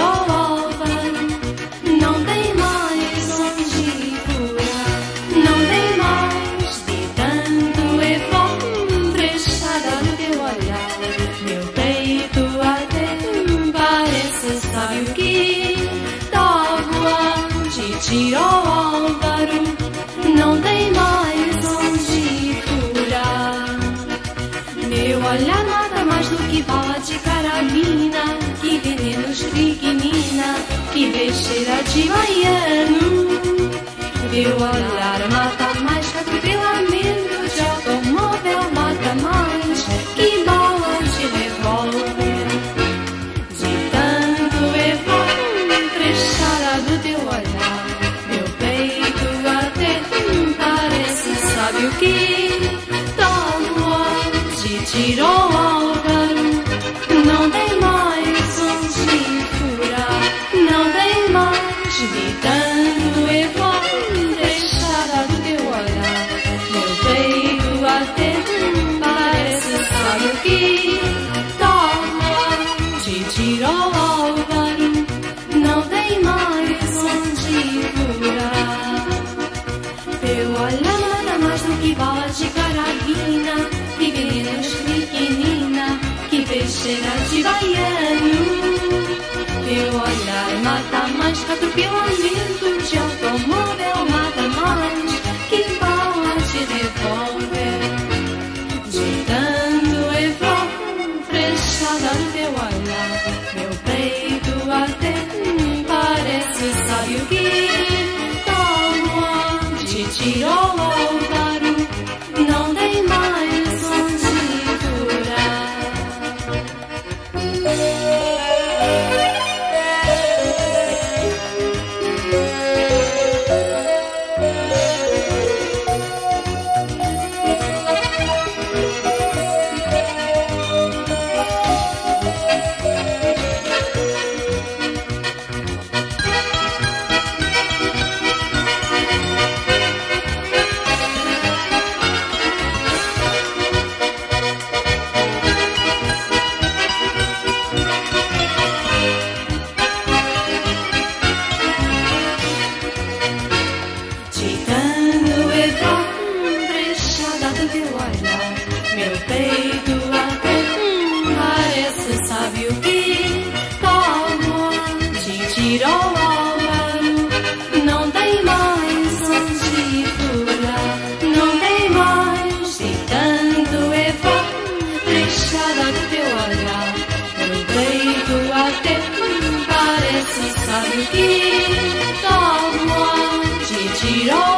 tirou ao Álvaro, não tem mais onde furar, não tem mais de tanto efó fechada no teu olhar. Meu peito até parece, sabe o que? Tábua te tirou ao Álvaro, não tem mais onde furar. Meu olhar mata mais do que bala de carabina, que veneno estricnina, que besteira de baiano. Meu olhar mata mais que atropelamento de automóvel, mata mais que bala de revólver. De tanto efó fechada do teu olhar, meu peito até parece, sabe o que? Tirou ao Álvaro, não tem mais onde furar, não tem mais de tanto efó fechada do teu olhar. Meu peito até parece, sabe o que? Toma, te tirou ao Álvaro, não tem mais onde furar. Teu olhar nada mais do que bala de carabina, que veneno estricnina, que besteira de baiano. Teu olhar mata mais que atropelamento de automóvel, mata mais que bala de revólver. De tanto efó fechada no teu olhar, meu peito até parece, sabe o que? Toma, te tirou ao Álvaro, não tem mais onde furar. Meu peito até parece, sabe o que? Como te tirou ao Álvaro, não tem mais onde furar, não tem mais de tanto efó fechada do teu olhar. Meu peito até parece, sabe o que? Como te tirou